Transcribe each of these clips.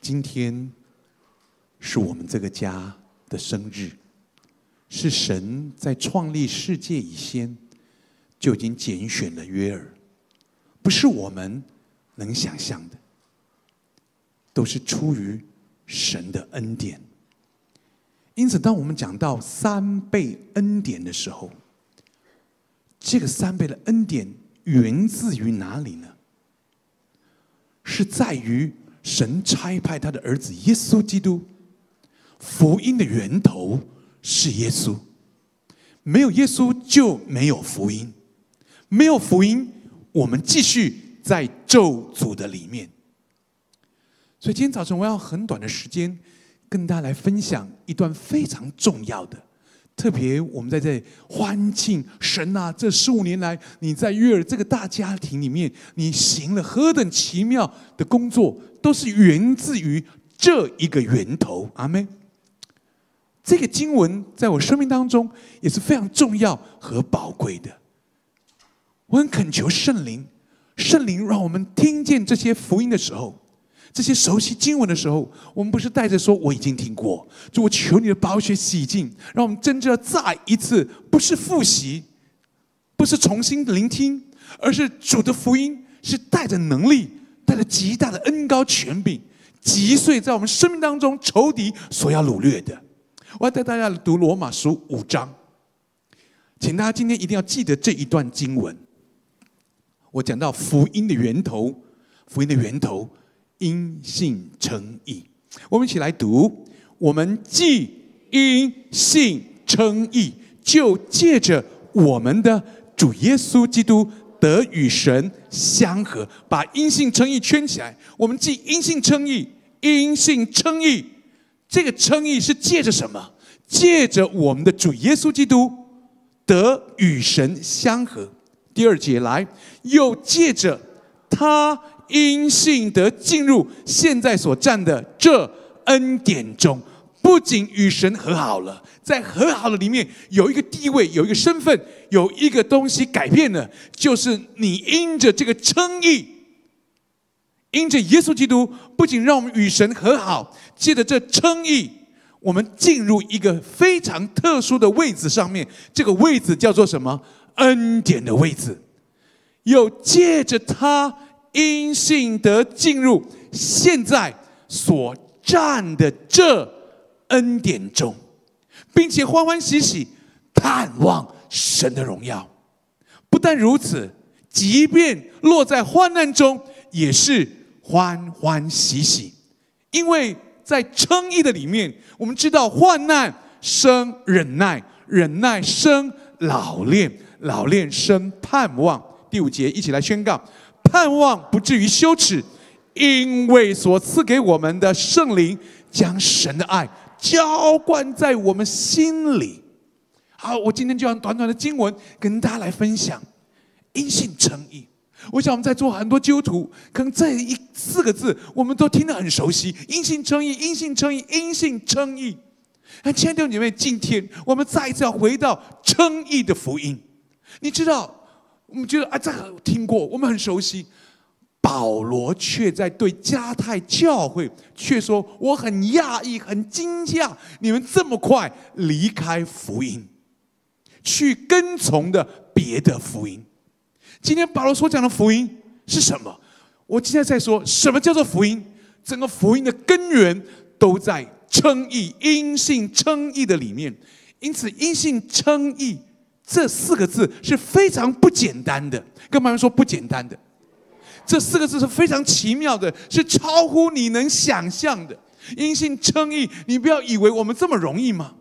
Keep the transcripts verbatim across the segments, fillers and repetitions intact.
今天是我们这个家的生日，是神在创立世界以先就已经拣选了约珥，不是我们能想象的，都是出于神的恩典。因此当我们讲到三倍恩典的时候，这个三倍的恩典源自于哪里呢？是在于神差派他的儿子耶稣基督。福音的源头是耶稣，没有耶稣就没有福音，没有福音我们继续在咒诅的里面。所以今天早晨我要很短的时间跟大家来分享一段非常重要的，特别我们在这里欢庆神啊，这十五年来你在约珥这个大家庭里面，你行了何等奇妙的工作，都是源自于这一个源头。阿们。这个经文在我生命当中也是非常重要和宝贵的。我很恳求圣灵，圣灵让我们听见这些福音的时候，这些熟悉经文的时候，我们不是带着说我已经听过，主我求你的宝血洗净，让我们真正再一次，不是复习，不是重新聆听，而是主的福音是带着能力，带着极大的恩膏权柄，击碎在我们生命当中仇敌所要掳掠的。我要带大家读罗马书五章，请大家今天一定要记得这一段经文。我讲到福音的源头，福音的源头因信称义。我们一起来读：我们既因信称义，就借着我们的主耶稣基督得与神相合。把因信称义圈起来。我们既因信称义，因信称义，这个称义是借着什么？借着我们的主耶稣基督得与神相合。第二节来，又借着他因信得进入现在所站的这恩典中，不仅与神和好了，在和好的里面有一个地位，有一个身份，有一个东西改变了，就是你因着这个称义，因着耶稣基督，不仅让我们与神和好，借着这称义，我们进入一个非常特殊的位置上面。这个位置叫做什么？恩典的位置。又借着他因信得进入现在所站的这恩典中，并且欢欢喜喜盼望神的荣耀。不但如此，即便落在患难中，也是欢欢喜喜。因为在称义的里面，我们知道患难生忍耐，忍耐生老练，老练生盼望。第五节一起来宣告：盼望不至于羞耻，因为所赐给我们的圣灵将神的爱浇灌在我们心里。好，我今天就用短短的经文跟大家来分享因信称义。我想我们在座很多基督徒，可能这一四个字我们都听得很熟悉：因信称义，因信称义，因信称义。但亲爱的弟兄姐妹，今天我们再一次要回到称义的福音。你知道，我们觉得啊，这个听过，我们很熟悉。保罗却在对加太教会却说：我很讶异，很惊讶，你们这么快离开福音，去跟从的别的福音。今天保罗所讲的福音是什么？我今天在说什么叫做福音？整个福音的根源都在称义，因信称义的里面。因此因信称义这四个字是非常不简单的。跟朋友说不简单的，这四个字是非常奇妙的，是超乎你能想象的。因信称义，你不要以为我们这么容易吗？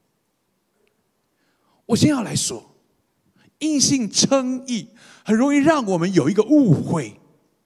我先要来说，因信称义很容易让我们有一个误会。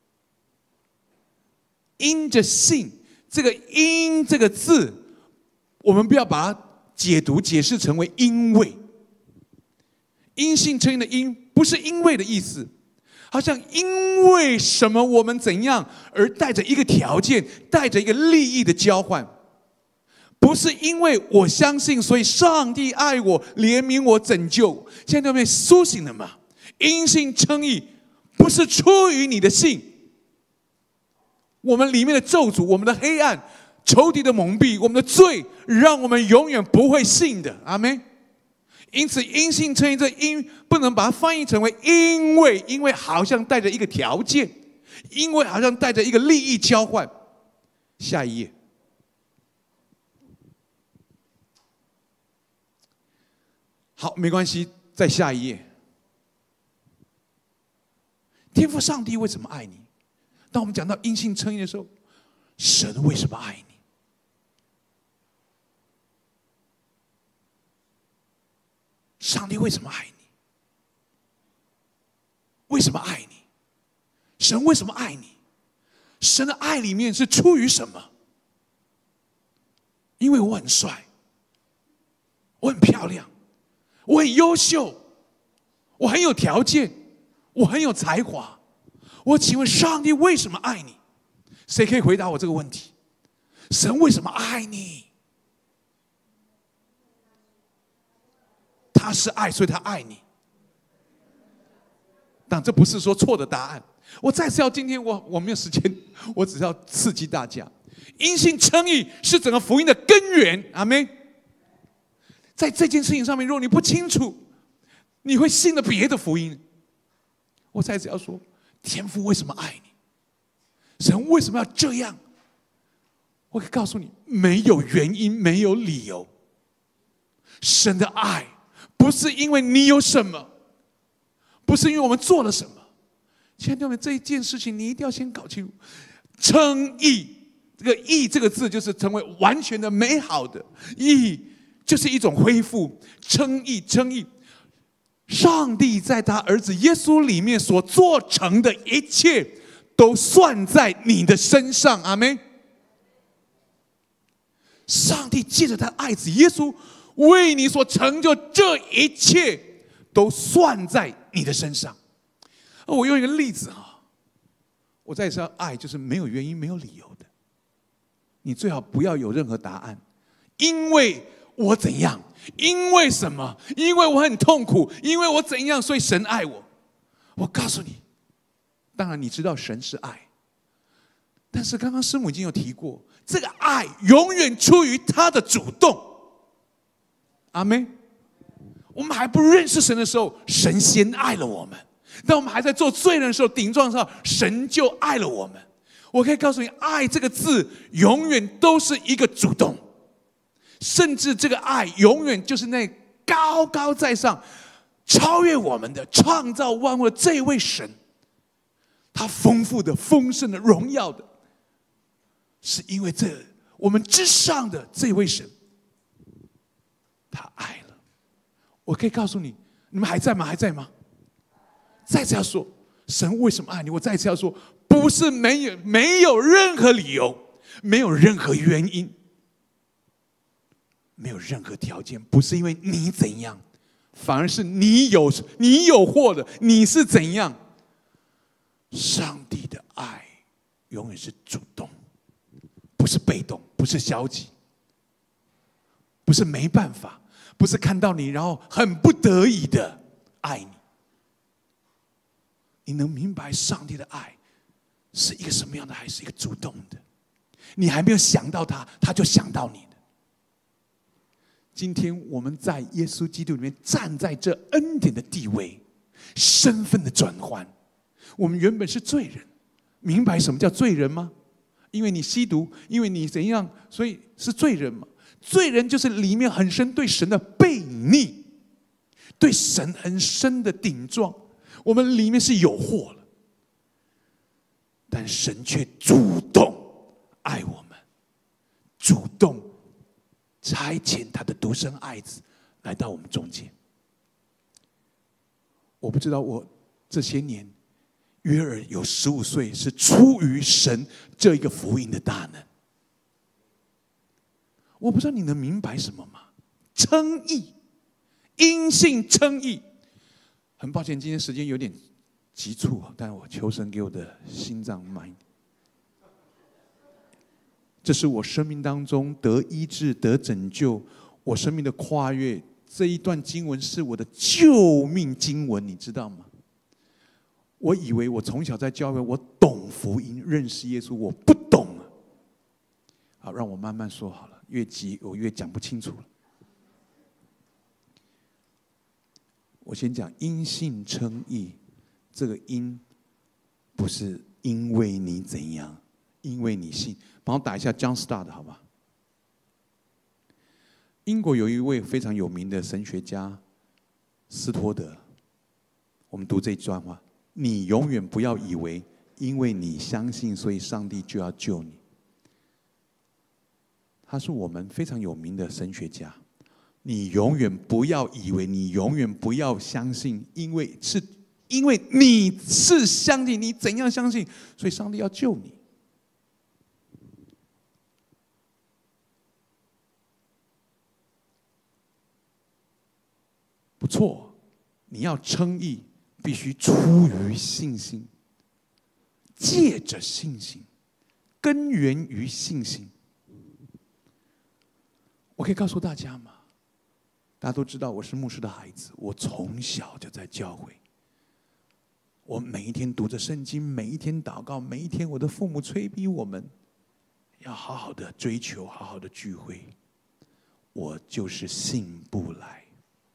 因着信，这个因这个字，我们不要把它解读解释成为因为。因信称义的因不是因为的意思，好像因为什么我们怎样而带着一个条件，带着一个利益的交换。不是因为我相信，所以上帝爱我、怜悯我、拯救。现在有没有苏醒了吗？因信称义不是出于你的信， 我们里面的咒诅，我们的黑暗，仇敌的蒙蔽，我们的罪，让我们永远不会信的。阿们。因此，因信称义这因不能把它翻译成为因为，因为好像带着一个条件，因为好像带着一个利益交换。下一页。好，没关系，再下一页。天父上帝为什么爱你？当我们讲到因信称义的时候，神为什么爱你？上帝为什么爱你？为什么爱你？神为什么爱你？神的爱里面是出于什么？因为我很帅，我很漂亮，我很优秀，我很有条件，我很有才华。我请问上帝为什么爱你？谁可以回答我这个问题？神为什么爱你？他是爱，所以他爱你。但这不是说错的答案。我再次要，今天我我没有时间，我只是要刺激大家。因信称义是整个福音的根源，阿们。在这件事情上面，如果你不清楚，你会信了别的福音。我再次要说，天父为什么爱你？神为什么要这样？我可以告诉你，没有原因，没有理由。神的爱不是因为你有什么，不是因为我们做了什么。亲爱的弟兄们，这一件事情你一定要先搞清楚。称义，这个义这个字就是成为完全的美好的义，就是一种恢复。称义，称义，上帝在他儿子耶稣里面所做成的一切，都算在你的身上。阿们。上帝借着他爱子耶稣为你所成就这一切，都算在你的身上。我用一个例子哈，我再说，爱就是没有原因、没有理由的。你最好不要有任何答案，因为我怎样，因为什么，因为我很痛苦，因为我怎样，所以神爱我。我告诉你，当然你知道神是爱，但是刚刚师母已经有提过，这个爱永远出于他的主动。阿们。我们还不认识神的时候，神先爱了我们。当我们还在做罪人的时候，顶撞的时候，神就爱了我们。我可以告诉你，爱这个字永远都是一个主动，甚至这个爱永远就是那高高在上、超越我们的、创造万物的这位神。他丰富的、丰盛的、荣耀的，是因为这我们之上的这位神，他爱了。我可以告诉你，你们还在吗？还在吗？再次要说，神为什么爱你？我再次要说，不是没有没有任何理由，没有任何原因，没有任何条件，不是因为你怎样，反而是你有你有获的，你是怎样。上帝的爱永远是主动，不是被动，不是消极，不是没办法，不是看到你然后很不得已的爱你。你能明白上帝的爱是一个什么样的爱？是一个主动的，你还没有想到他，他就想到你的。今天我们在耶稣基督里面站在这恩典的地位，身份的转换。我们原本是罪人，明白什么叫罪人吗？因为你吸毒，因为你怎样，所以是罪人嘛。罪人就是里面很深对神的悖逆，对神很深的顶撞。我们里面是有祸了，但神却主动爱我们，主动差遣他的独生爱子来到我们中间。我不知道我这些年约尔有十五岁是出于神这一个福音的大能。我不知道你能明白什么吗？称义，因信称义。很抱歉，今天时间有点急促，但我求神给我的心脏慢一点。这是我生命当中得医治、得拯救，我生命的跨越。这一段经文是我的救命经文，你知道吗？我以为我从小在教会，我懂福音，认识耶稣，我不好，让我慢慢说好了，越急我越讲不清楚了。我先讲因信称义，这个因不是因为你怎样，因为你信。帮我打一下 John Stott 好吧？英国有一位非常有名的神学家斯托德，我们读这一段话：你永远不要以为因为你相信，所以上帝就要救你。他是我们非常有名的神学家。你永远不要以为，你永远不要相信，因为是因为你是相信，你怎样相信，所以上帝要救你。不错，你要称义，必须出于信心，借着信心，根源于信心。我可以告诉大家吗？大家都知道我是牧师的孩子，我从小就在教会。我每一天读着圣经，每一天祷告，每一天我的父母催逼我们要好好的追求，好好的聚会。我就是信不来。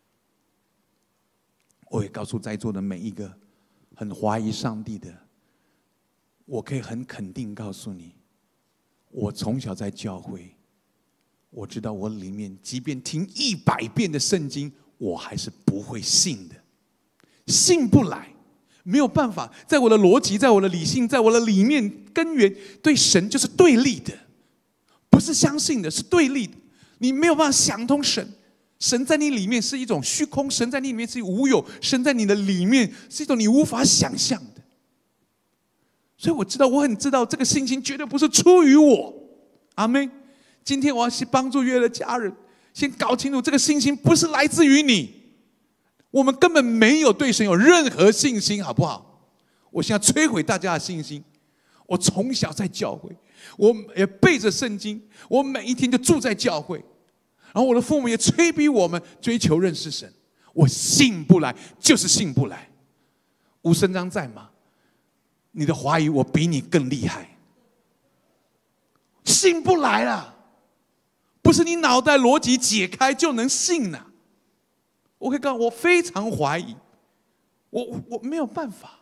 我也告诉在座的每一个很怀疑上帝的，我可以很肯定告诉你，我从小在教会，我知道我里面即便听一百遍的圣经，我还是不会信的，信不来，没有办法，在我的逻辑，在我的理性，在我的里面根源，对神就是对立的，不是相信的，是对立的。你没有办法想通神，神在你里面是一种虚空，神在你里面是无有，神在你的里面是一种你无法想象的。所以我知道，我很知道这个信心绝对不是出于我。阿们。今天我要去帮助约的家人，先搞清楚这个信心不是来自于你，我们根本没有对神有任何信心，好不好？我现在摧毁大家的信心。我从小在教会，我也背着圣经，我每一天就住在教会，然后我的父母也催逼我们追求认识神，我信不来，就是信不来。吴声章在吗？你的怀疑我比你更厉害，信不来了。不是你脑袋逻辑解开就能信了、啊。我可以告诉你，我非常怀疑，我我我没有办法，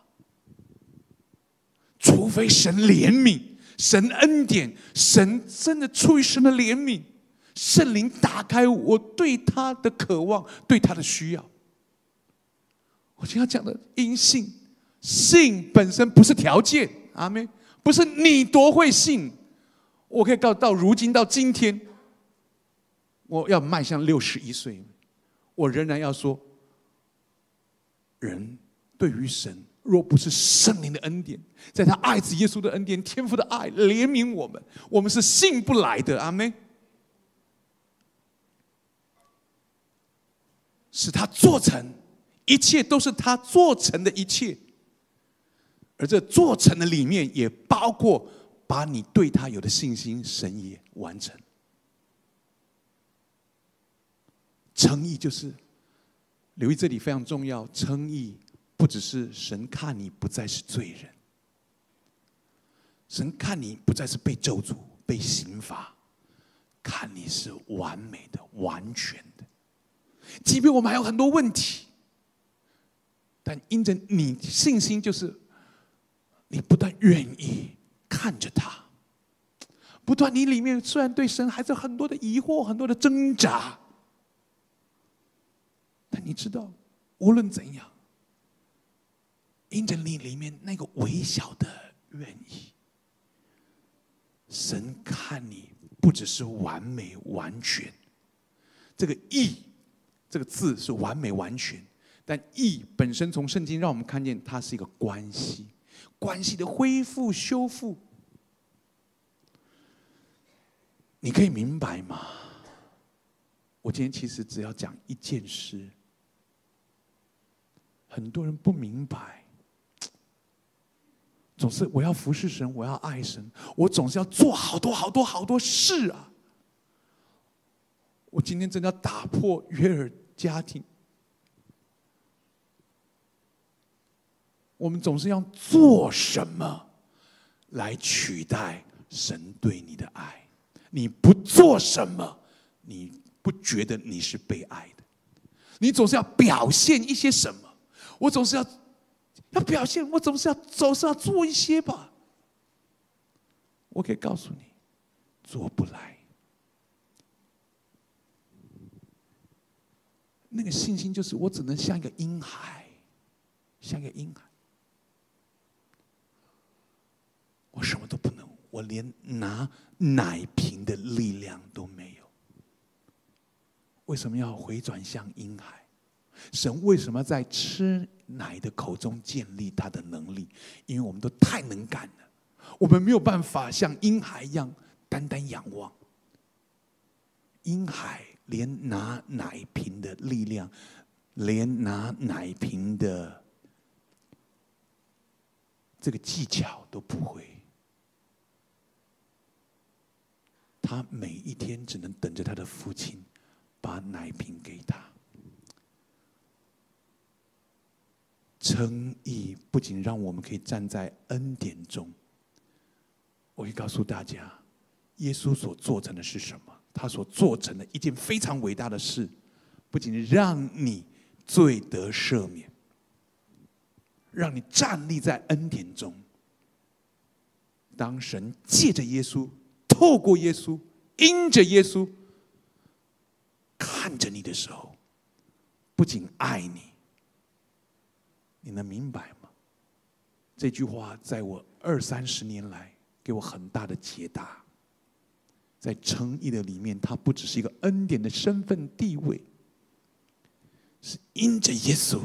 除非神怜悯、神恩典、神真的出于神的怜悯，圣灵打开我对他的渴望、对他的需要。我今天要讲的因信，信本身不是条件，阿们，不是你多会信。我可以告诉到如今到今天。我要迈向六十一岁，我仍然要说，人对于神，若不是圣灵的恩典，在他爱子耶稣的恩典、天父的爱怜悯我们，我们是信不来的。阿们。使他做成，一切都是他做成的一切，而这做成的里面也包括把你对他有的信心，神也完成。称义就是留意，这里非常重要。称义不只是神看你不再是罪人，神看你不再是被咒诅、被刑罚，看你是完美的、完全的。即便我们还有很多问题，但因着你信心，就是你不但愿意看着他，不断你里面虽然对神还是很多的疑惑、很多的挣扎。但你知道，无论怎样，因着你里面那个微小的愿意，神看你不只是完美完全。这个义这个字是完美完全，但义本身从圣经让我们看见它是一个关系，关系的恢复修复。你可以明白吗？我今天其实只要讲一件事，很多人不明白，总是我要服侍神，我要爱神，我总是要做好多好多好多事啊！我今天真的要打破约尔家庭，我们总是要做什么来取代神对你的爱？ 你不做什么，你不觉得你是被爱的。你总是要表现一些什么，我总是要要表现，我总是要总是要做一些吧。我可以告诉你，做不来。那个信心就是我只能像一个婴孩，像一个婴孩，我什么都不能，我连拿奶瓶的力量都没有。为什么要回转向婴孩？神为什么在吃奶的口中建立他的能力？因为我们都太能干了，我们没有办法像婴孩一样单单仰望。婴孩连拿奶瓶的力量，连拿奶瓶的这个技巧都不会。他每一天只能等着他的父亲把奶瓶给他。称义不仅让我们可以站在恩典中，我会告诉大家，耶稣所做成的是什么？他所做成的一件非常伟大的事，不仅让你罪得赦免，让你站立在恩典中。当神借着耶稣，透过耶稣，因着耶稣看着你的时候，不仅爱你，你能明白吗？这句话在我二三十年来给我很大的解答。在称义的里面，它不只是一个恩典的身份地位，是因着耶稣，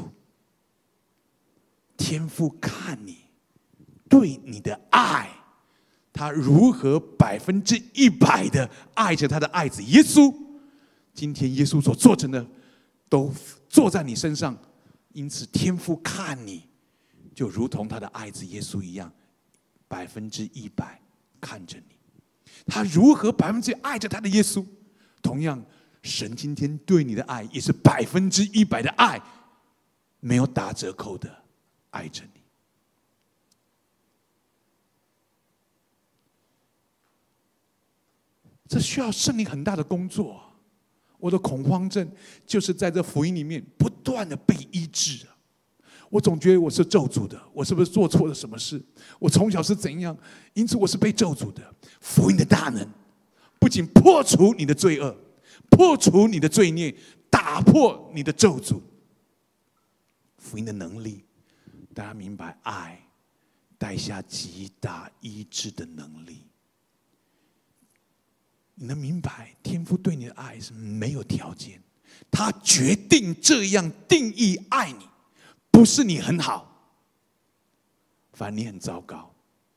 天父看你对你的爱，他如何百分之一百的爱着他的爱子耶稣。今天耶稣所做成的，都做在你身上，因此天父看你，就如同他的爱子耶稣一样，百分之一百看着你。他如何百分之爱着他的耶稣，同样，神今天对你的爱也是百分之一百的爱，没有打折扣的爱着你。这需要圣灵很大的工作。我的恐慌症就是在这福音里面不断的被医治。我总觉得我是咒诅的，我是不是做错了什么事？我从小是怎样，因此我是被咒诅的。福音的大能不仅破除你的罪恶，破除你的罪孽，打破你的咒诅。福音的能力，大家明白，爱带下极大医治的能力。你能明白，天父对你的爱是没有条件，他决定这样定义爱你。不是你很好，反而你很糟糕。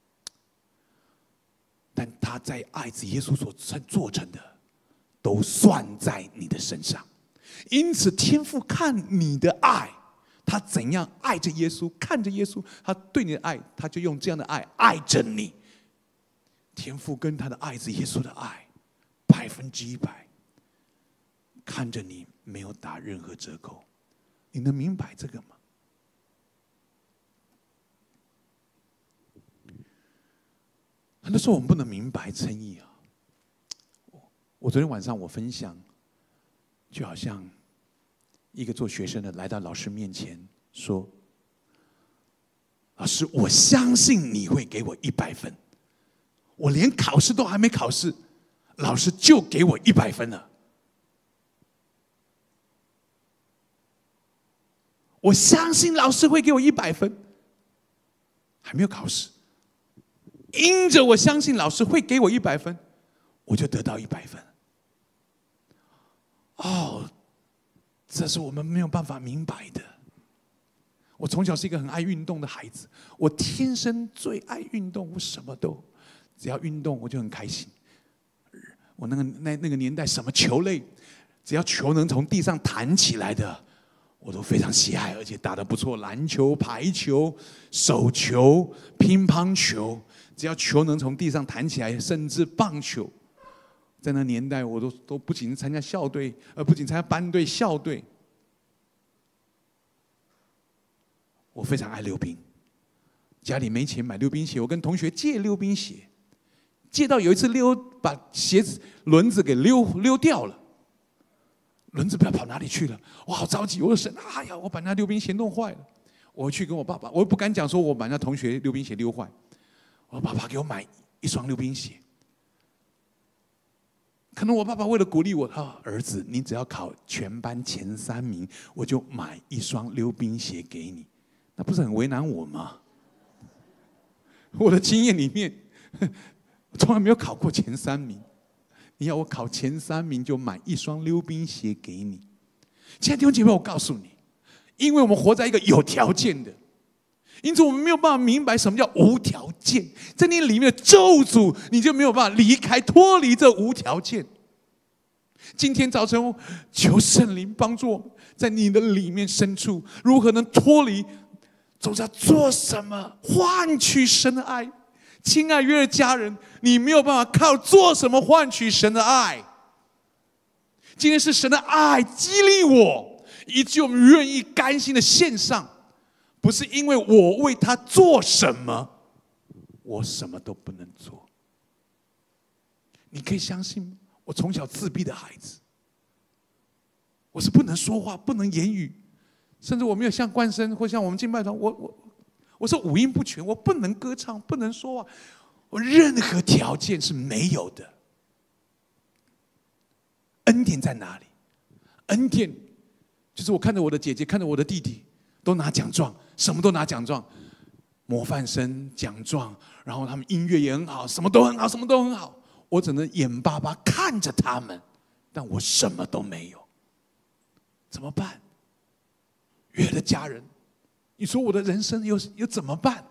但他在爱子耶稣所做成的，都算在你的身上。因此，天父看你的爱，他怎样爱着耶稣，看着耶稣，他对你的爱，他就用这样的爱爱着你。天父跟他的爱子耶稣的爱，百分之一百，看着你没有打任何折扣。你能明白这个吗？很多时候我们不能明白称义啊！我昨天晚上我分享，就好像一个做学生的来到老师面前说：“老师，我相信你会给我一百分。我连考试都还没考试，老师就给我一百分了。我相信老师会给我一百分，还没有考试。”因着我相信老师会给我一百分，我就得到一百分。哦，这是我们没有办法明白的。我从小是一个很爱运动的孩子，我天生最爱运动，我什么都只要运动我就很开心。我那个那那个年代，什么球类，只要球能从地上弹起来的，我都非常喜爱，而且打得不错。篮球、排球、手球、乒乓球。只要球能从地上弹起来，甚至棒球，在那年代我都都不仅参加校队，而不仅参加班队、校队。我非常爱溜冰，家里没钱买溜冰鞋，我跟同学借溜冰鞋， 借到有一次溜把鞋子轮子给溜溜掉了，轮子不知道跑哪里去了，我好着急，我说神，哎呀，我把那溜冰鞋弄坏了。我去跟我爸爸，我不敢讲说我把那同学溜冰鞋溜坏，我爸爸给我买一双溜冰鞋。可能我爸爸为了鼓励我，他说：“儿子，你只要考全班前三名，我就买一双溜冰鞋给你。”那不是很为难我吗？我的经验里面，从来没有考过前三名。你要我考前三名，就买一双溜冰鞋给你。亲爱的弟兄姐妹，我告诉你，因为我们活在一个有条件的，因此我们没有办法明白什么叫无条件。在你里面的咒诅，你就没有办法离开、脱离这无条件。今天早晨，求圣灵帮助我们，在你的里面深处，如何能脱离？总是要做什么换取神的爱？亲爱约的家人，你没有办法靠做什么换取神的爱。今天是神的爱激励我，以及我们愿意甘心的献上，不是因为我为他做什么，我什么都不能做。你可以相信吗？我从小自闭的孩子，我是不能说话，不能言语，甚至我没有像冠生或像我们敬拜团，我我我是五音不全，我不能歌唱，不能说话，我任何条件是没有的。恩典在哪里？恩典就是我看着我的姐姐，看着我的弟弟，都拿奖状，什么都拿奖状，模范生奖状，然后他们音乐也很好，什么都很好，什么都很好。我只能眼巴巴看着他们，但我什么都没有，怎么办？约的家人，你说我的人生又又怎么办？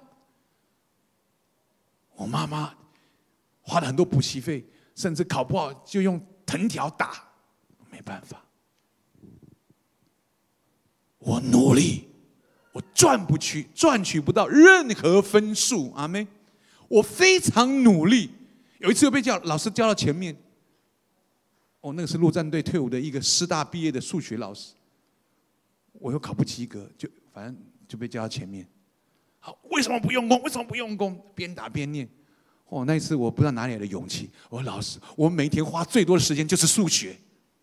我妈妈花了很多补习费，甚至考不好就用藤条打，没办法。我努力，我赚不去，赚取不到任何分数。阿们。我非常努力。有一次又被叫老师叫到前面，哦，那个是陆战队退伍的一个师大毕业的数学老师，我又考不及格，就反正就被叫到前面。好，为什么不用功？为什么不用功？边打边念。哦，那一次我不知道哪里来的勇气，我说老师，我每天花最多的时间就是数学，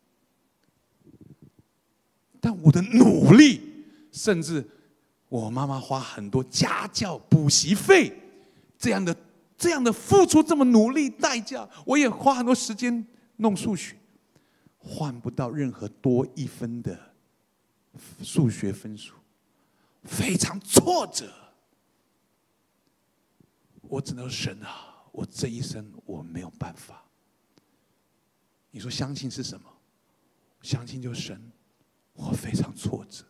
但我的努力，甚至我妈妈花很多家教补习费，这样的。这样的付出这么努力代价，我也花很多时间弄数学，换不到任何多一分的数学分数，非常挫折。我只能说神啊，我这一生我没有办法。你说相信是什么？相信就是神，我非常挫折。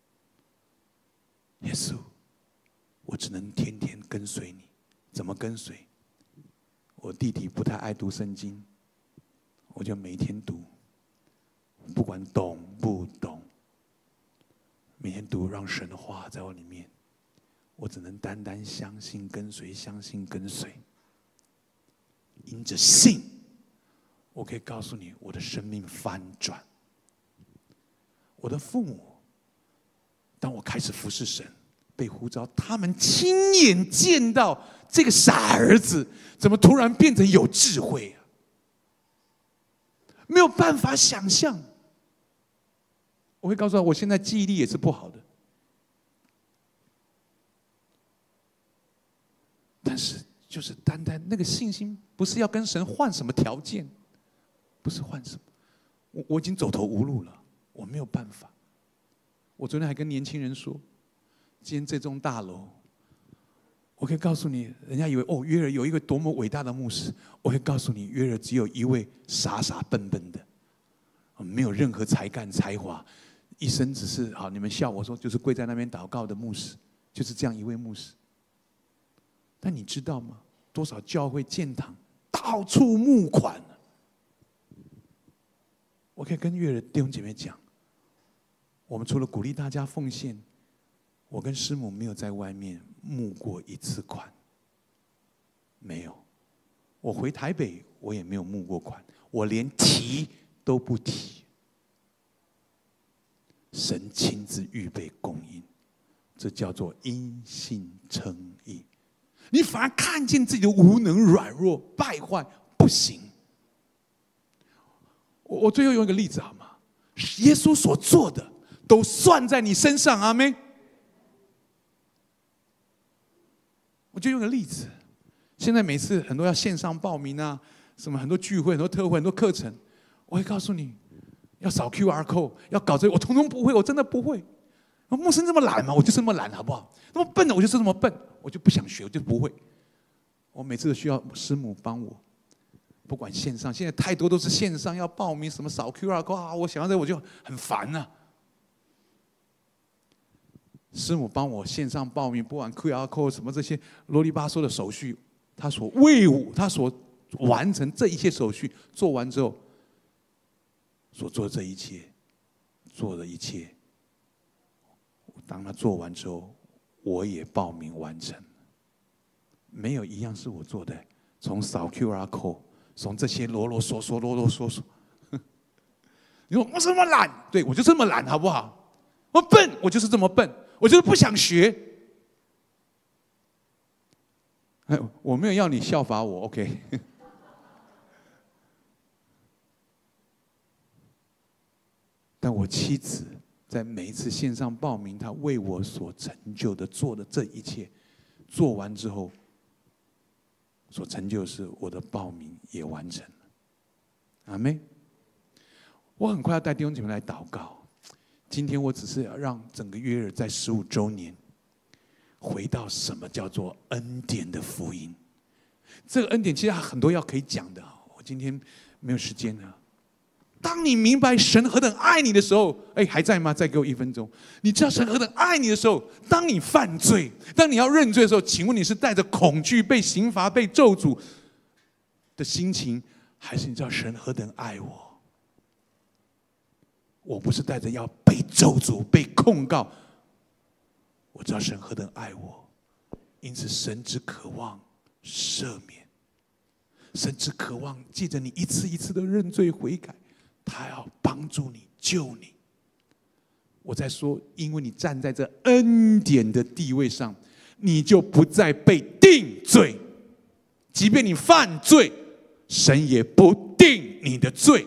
耶稣，我只能天天跟随你。怎么跟随？我弟弟不太爱读圣经，我就每天读，不管懂不懂，每天读，让神的话在我里面，我只能单单相信跟随，相信跟随。因着信，我可以告诉你，我的生命翻转。我的父母，当我开始服侍神，被呼召，他们亲眼见到这个傻儿子怎么突然变成有智慧啊！没有办法想象。我会告诉他，我现在记忆力也是不好的，但是就是单单那个信心，不是要跟神换什么条件，不是换什么，我我已经走投无路了，我没有办法。我昨天还跟年轻人说，今天这栋大楼，我可以告诉你，人家以为哦，约尔有一个多么伟大的牧师。我会告诉你，约尔只有一位傻傻笨笨的，没有任何才干才华，一生只是好，你们笑我说就是跪在那边祷告的牧师，就是这样一位牧师。但你知道吗？多少教会建堂到处募款，我可以跟约尔弟兄姐妹讲，我们除了鼓励大家奉献，我跟师母没有在外面募过一次款，没有。我回台北，我也没有募过款，我连提都不提。神亲自预备供应，这叫做因信称义。 你反而看见自己的无能、软弱、败坏，不行。我我最后用一个例子好吗？耶稣所做的都算在你身上，阿们。我就用个例子，现在每次很多要线上报名啊，什么很多聚会、很多特会、很多课程，我会告诉你，要扫 Q R code， 要搞这个，我统统不会，我真的不会。牧师这么懒吗？我就是这么懒，好不好？那么笨的，我就是这么笨，我就不想学，我就不会。我每次都需要师母帮我，不管线上，现在太多都是线上要报名，什么扫 Q R code 啊，我想到这我就很烦呐、啊。师母帮我线上报名，不管 Q R code 什么这些啰里吧嗦的手续，他所为我，他所完成这一切手续做完之后，所做的这一切，做的一切。当他做完之后，我也报名完成，没有一样是我做的。从扫 Q R code， 从这些啰啰嗦嗦、啰啰嗦嗦，你说我这么懒，对我就这么懒，好不好？我笨，我就是这么笨，我就是不想学。哎，我没有要你效法我 ，OK？ 但我妻子。在每一次线上报名，他为我所成就的做的这一切，做完之后，所成就的是我的报名也完成了。阿们。我很快要带弟兄姐妹来祷告。今天我只是要让整个约尔在十五周年，回到什么叫做恩典的福音。这个恩典其实很多要可以讲的，我今天没有时间了。当你明白神何等爱你的时候，哎，还在吗？再给我一分钟。你知道神何等爱你的时候，当你犯罪，当你要认罪的时候，请问你是带着恐惧、被刑罚、被咒诅的心情，还是你知道神何等爱我？我不是带着要被咒诅、被控告，我知道神何等爱我，因此神只渴望赦免，神只渴望借着你一次一次的认罪悔改。他要帮助你，救你。我在说，因为你站在这恩典的地位上，你就不再被定罪。即便你犯罪，神也不定你的罪。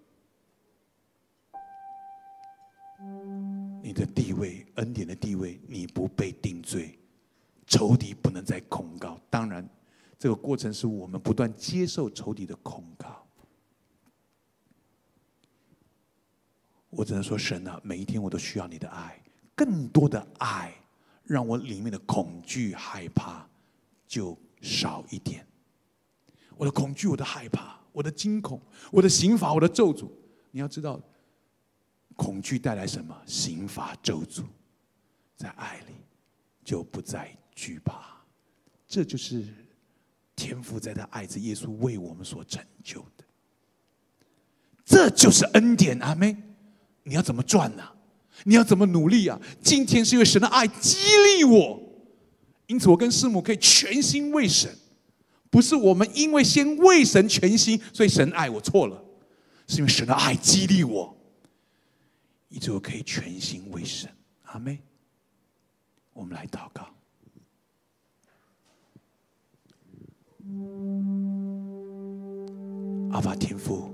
你的地位，恩典的地位，你不被定罪，仇敌不能再控告。当然，这个过程是我们不断接受仇敌的控告。我只能说，神啊，每一天我都需要你的爱，更多的爱，让我里面的恐惧、害怕就少一点。我的恐惧，我的害怕，我的惊恐，我的刑罚，我的咒诅。你要知道，恐惧带来什么？刑罚、咒诅。在爱里，就不再惧怕。这就是天父在他爱子耶稣为我们所成就的。这就是恩典，阿们。你要怎么赚呢、啊？你要怎么努力啊？今天是因为神的爱激励我，因此我跟师母可以全心为神，不是我们因为先为神全心，所以神爱我，错了，是因为神的爱激励我，以致我可以全心为神。阿们。我们来祷告。阿爸天父，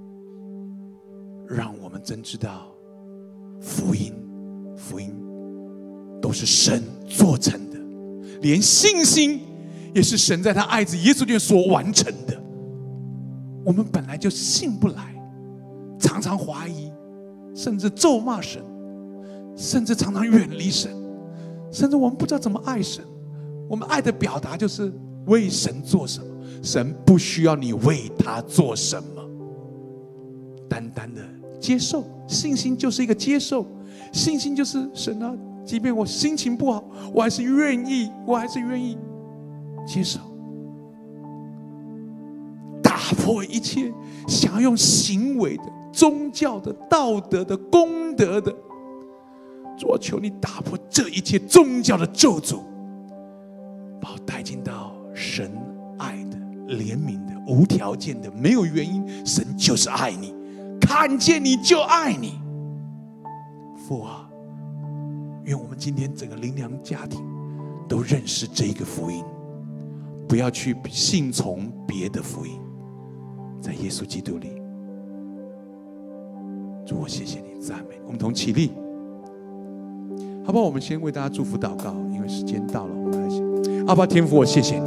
让我们真知道福音，福音都是神做成的，连信心也是神在他爱子耶稣里面所完成的。我们本来就信不来，常常怀疑，甚至咒骂神，甚至常常远离神，甚至我们不知道怎么爱神。我们爱的表达就是为神做什么，神不需要你为他做什么，单单的接受。信心就是一个接受，信心就是神啊，即便我心情不好，我还是愿意，我还是愿意接受，打破一切想要用行为的、宗教的、道德的、功德的。主啊，求你打破这一切宗教的咒诅，把我带进到神爱的、怜悯的、无条件的、没有原因，神就是爱你，看见你就爱你。父啊，愿我们今天整个灵粮家庭都认识这一个福音， 不要去信从别的福音。在耶稣基督里，主，我谢谢你，赞美。我们同起立，好不好？我们先为大家祝福祷告，因为时间到了，我们来先。阿爸天父，我谢谢你，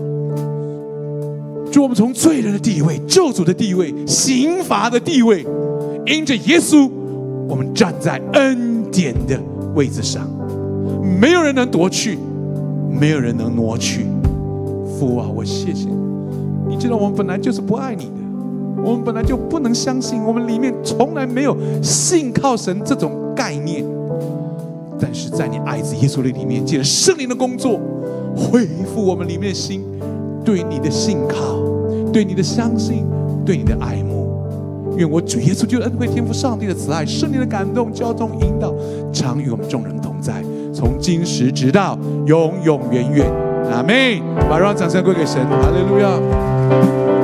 主，我们从罪人的地位、救主的地位、刑罚的地位，因着耶稣，我们站在恩典的位置上，没有人能夺去，没有人能挪去。父啊，我谢谢你，你知道我们本来就是不爱你的，我们本来就不能相信，我们里面从来没有信靠神这种概念。但是在你爱子耶稣的里面，借着圣灵的工作，恢复我们里面的心，对你的信靠，对你的相信，对你的爱慕。愿我主耶稣就恩惠天父上帝的慈爱、圣灵的感动、交通引导，常与我们众人同在，从今时直到永永远远。阿们。把荣耀掌声归给神，哈利路亚。